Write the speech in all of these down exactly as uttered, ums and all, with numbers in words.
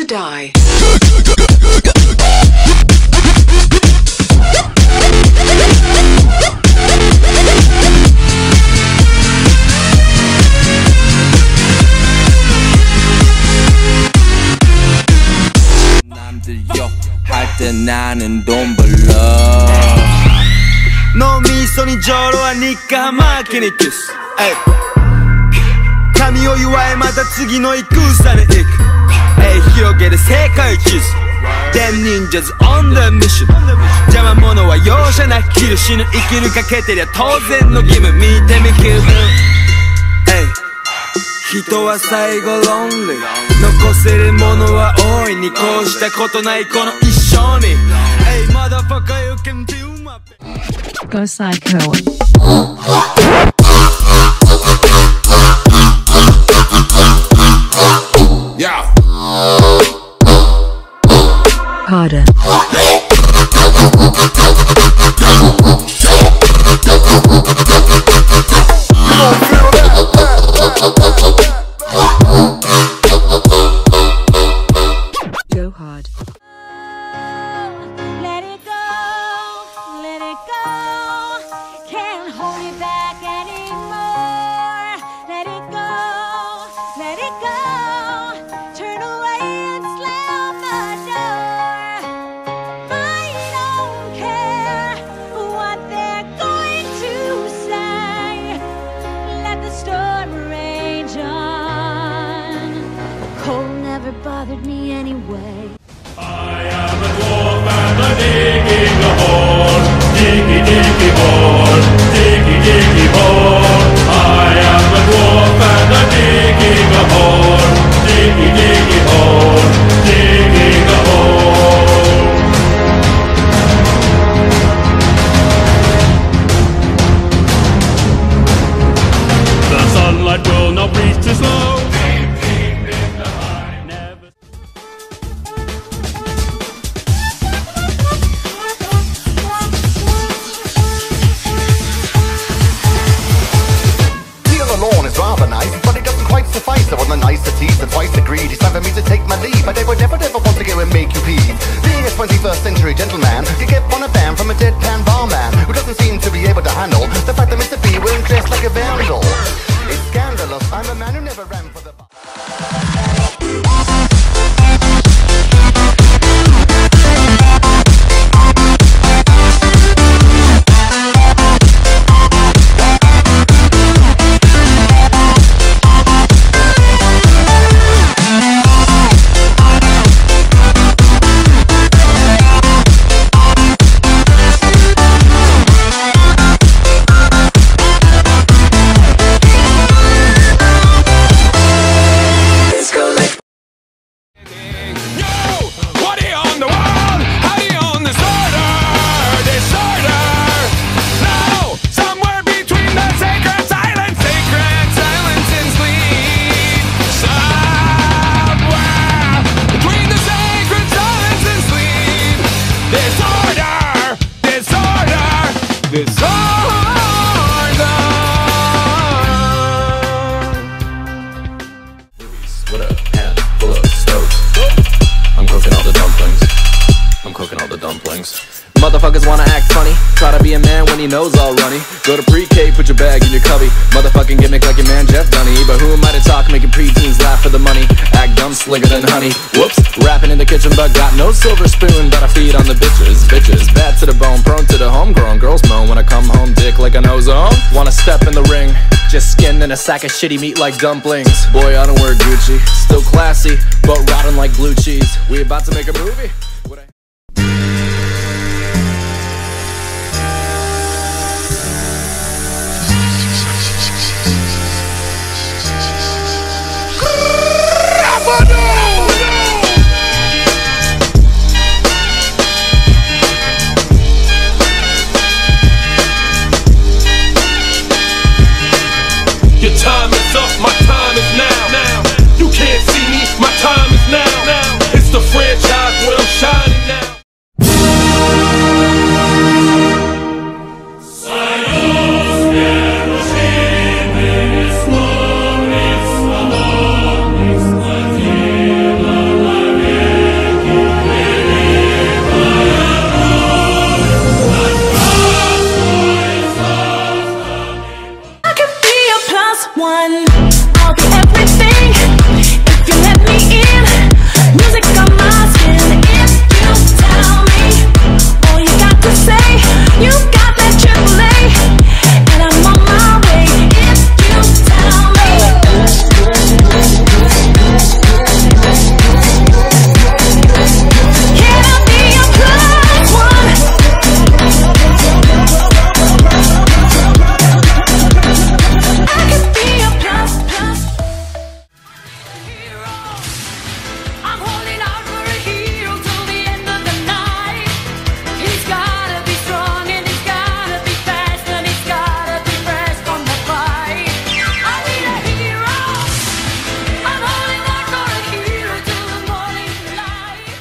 to die. 남들 욕할 때 나는 돈 벌러 너 미소니 저러하니까 막히니 키스髪を祝いまた次の戦に行く広げる世界地図 Them ninjas on the mission 邪魔者は容赦なく切る死ぬ生きるかけてりゃ当然の義務見てみ気分人は最後ロンリー残せるものは大いにこうしたことないこの一生に Hey motherfucker you can feel my Go psycho. Yeah. Harder. Go hard. Let it go, let it go. Can't hold it back anymore. Let it go, let it go. Turn away and slam the door. I don't care what they're going to say. Let the storm rage on. Cold never bothered me anyway. I am a dwarf and I'm digging a hole. Diggy, diggy hole. Diggy, diggy hole. I am a dwarf and I'm digging a hole. Diggy, diggy hole. Digging a hole. The sunlight will not reach too slow. Never. Feel alone is rather nice, but it doesn't quite suffice. I want the niceties and twice agreed. It's time for me to take my leave, but I would never ever want to go and make you peeve. Being a twenty-first century gentleman, you get one a band from a deadpan barman who doesn't seem to be able to handle the fact that Mister B will dress like a vandal. It's scandalous. I'm a man who never ran for the bar. With a hand full of stoves. I'm cooking all the dumplings. I'm cooking all the dumplings. Motherfuckers wanna act funny, try to be a man when he knows all runny. Go to pre-K, put your bag in your cubby. Motherfucking gimmick like your man Jeff Dunny. But who am I to talk, making preteens laugh for the money? Act dumb, slicker than honey. Whoops, rapping in the kitchen but got no silver spoon. But I feed on the bitches, bitches. Bad to the bone, prone to the homegrown. Girls moan when I come home, dick like an ozone. Wanna step in the ring, just skinned in a sack of shitty meat like dumplings. Boy, I don't wear Gucci, still classy, but rotten like blue cheese. We about to make a movie? What I Your time is up, my time is now. Now you can't see me, my time is now. Now it's the franchise where I'm shining now. plus one. I'll be everything if you let me in. Music on my skin. If you tell me all you got to say, you got that triple A, and I'm on my way. If you tell me, can I be a plus one? I could be a plus plus hero. I'm holding out for a hero till the end of the night. He's gotta be strong and he's gotta be fast and he's gotta be fresh from the fight. I need a hero. I'm holding out for a hero till the morning light.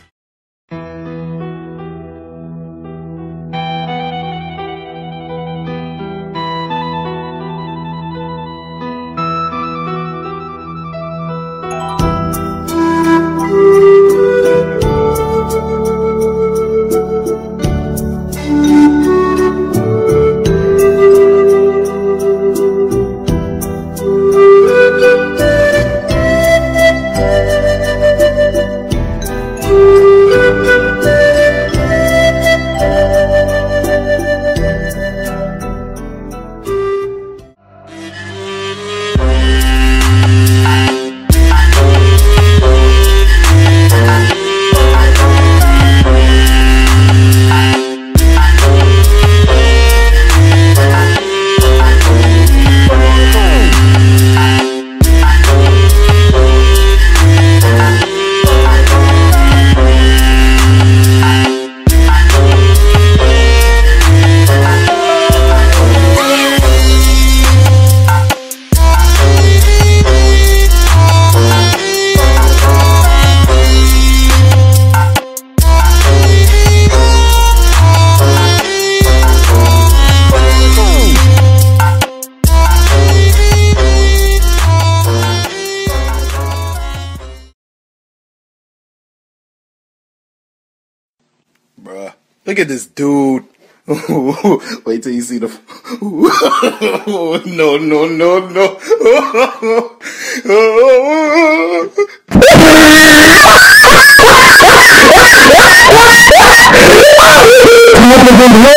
Bruh, look at this dude. Wait till you see the. No, no, no, no.